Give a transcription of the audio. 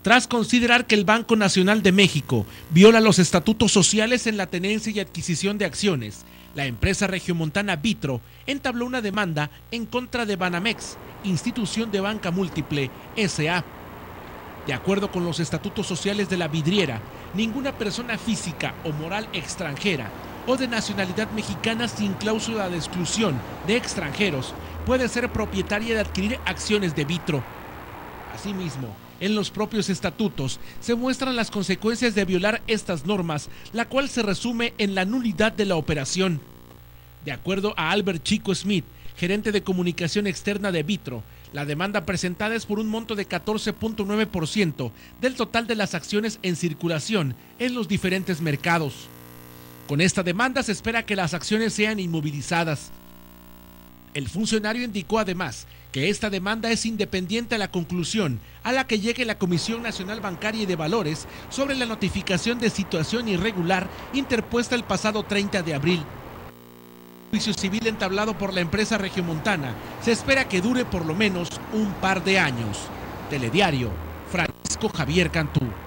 tras considerar que el Banco Nacional de México viola los estatutos sociales en la tenencia y adquisición de acciones, la empresa regiomontana Vitro entabló una demanda en contra de Banamex, institución de banca múltiple S.A. De acuerdo con los estatutos sociales de la vidriera, ninguna persona física o moral extranjera o de nacionalidad mexicana sin cláusula de exclusión de extranjeros puede ser propietaria de adquirir acciones de Vitro. Asimismo, en los propios estatutos se muestran las consecuencias de violar estas normas, la cual se resume en la nulidad de la operación. De acuerdo a Albert Chico Smith, gerente de comunicación externa de Vitro, la demanda presentada es por un monto de 14.9% del total de las acciones en circulación en los diferentes mercados. Con esta demanda se espera que las acciones sean inmovilizadas. El funcionario indicó además que esta demanda es independiente a la conclusión a la que llegue la Comisión Nacional Bancaria y de Valores sobre la notificación de situación irregular interpuesta el pasado 30 de abril. El juicio civil entablado por la empresa regiomontana se espera que dure por lo menos un par de años. Telediario, Francisco Javier Cantú.